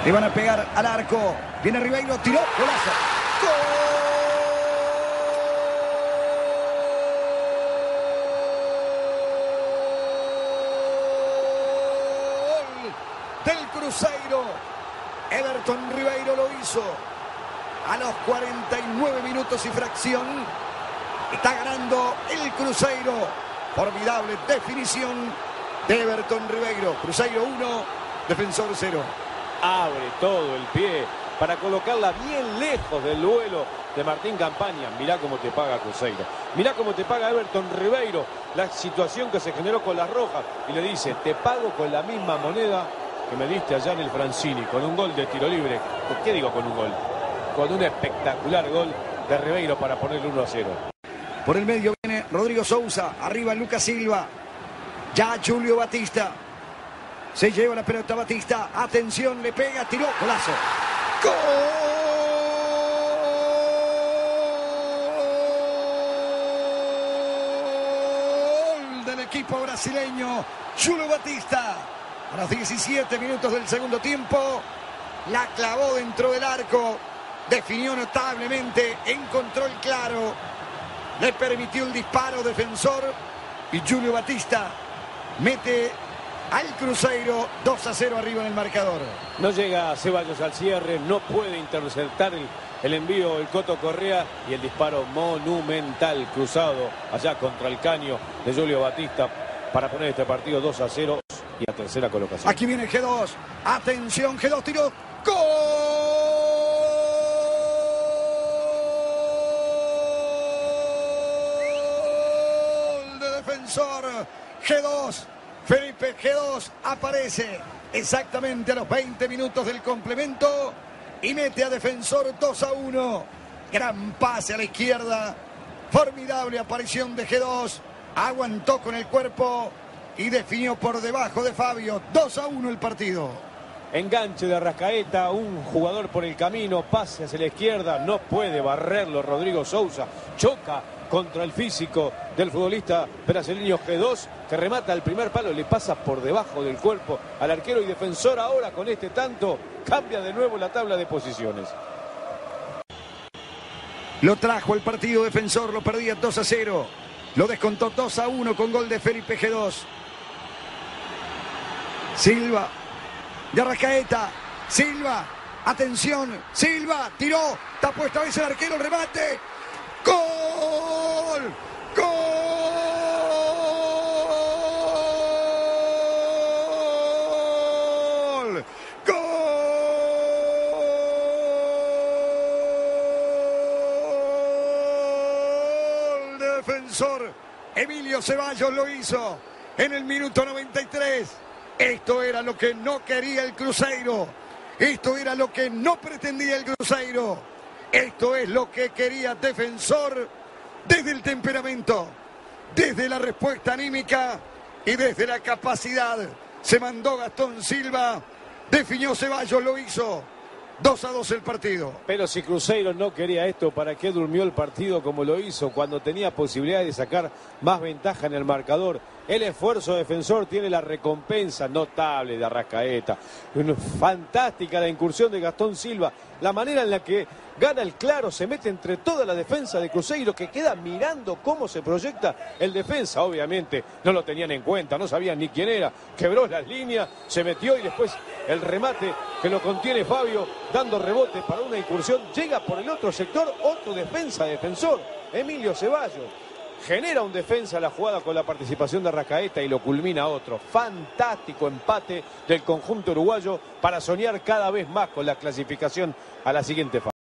Le van a pegar al arco. Viene Ribeiro, tiró, golazo. ¡Gol del Cruzeiro! Everton Ribeiro lo hizo. A los 49 minutos y fracción. Está ganando el Cruzeiro. Formidable definición de Everton Ribeiro. Cruzeiro 1, Defensor 0. Abre todo el pie para colocarla bien lejos del duelo de Martín Campaña. Mirá cómo te paga Cruzeiro. Mirá cómo te paga Everton Ribeiro. La situación que se generó con las rojas. Y le dice, te pago con la misma moneda que me diste allá en el Francini. Con un gol de tiro libre. ¿Qué digo con un gol? Con un espectacular gol de Ribeiro para ponerle 1-0. Por el medio viene Rodrigo Sousa. Arriba Lucas Silva. Ya Julio Batista. Se lleva la pelota Batista. Atención, le pega, tiró, golazo. Gol del equipo brasileño. Julio Batista. A los 17 minutos del segundo tiempo. La clavó dentro del arco. Definió notablemente. Encontró el claro. Le permitió el disparo Defensor. Y Julio Batista mete al Cruzeiro 2-0 arriba en el marcador. No llega Ceballos al cierre, no puede interceptar el envío el Coto Correa y el disparo monumental cruzado allá contra el caño de Julio Batista para poner este partido 2-0 y a tercera colocación. Aquí viene G2, atención, G2 tiró, ¡gol! De Defensor, G2. Felipe G2 aparece exactamente a los 20 minutos del complemento y mete a Defensor 2-1. Gran pase a la izquierda. Formidable aparición de G2. Aguantó con el cuerpo y definió por debajo de Fabio. 2-1 el partido. Enganche de Arrascaeta, un jugador por el camino, pase hacia la izquierda, no puede barrerlo Rodrigo Sousa. Choca contra el físico del futbolista brasileño G2, que remata el primer palo, le pasa por debajo del cuerpo al arquero y Defensor ahora con este tanto cambia de nuevo la tabla de posiciones. Lo trajo el partido Defensor, lo perdía 2-0, lo descontó 2-1 con gol de Felipe G2. Silva, de Arrascaeta, Silva, atención, Silva, tiró, está puesto a veces el arquero, el remate. ¡Gol! ¡Gol! ¡Gol! De Defensor. Emilio Ceballos lo hizo en el minuto 93. Esto era lo que no quería el Cruzeiro. Esto era lo que no pretendía el Cruzeiro. Esto es lo que quería Defensor desde el temperamento, desde la respuesta anímica y desde la capacidad. Se mandó Gastón Silva, definió Ceballos, lo hizo. 2-2 el partido. Pero si Cruzeiro no quería esto, ¿para qué durmió el partido como lo hizo cuando tenía posibilidad de sacar más ventaja en el marcador? El esfuerzo Defensor tiene la recompensa notable de Arrascaeta. Fantástica la incursión de Gastón Silva. La manera en la que gana el claro, se mete entre toda la defensa de Cruzeiro, que queda mirando cómo se proyecta el defensa. Obviamente no lo tenían en cuenta, no sabían ni quién era. Quebró las líneas, se metió y después el remate que lo contiene Fabio, dando rebote para una incursión. Llega por el otro sector, otro defensa Defensor, Emilio Ceballos. Genera un defensa la jugada con la participación de Arrascaeta y lo culmina otro. Fantástico empate del conjunto uruguayo para soñar cada vez más con la clasificación a la siguiente fase.